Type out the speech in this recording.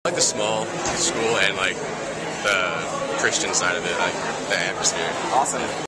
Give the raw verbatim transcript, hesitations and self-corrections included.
like the small school and like the Christian side of it, like the atmosphere. Awesome.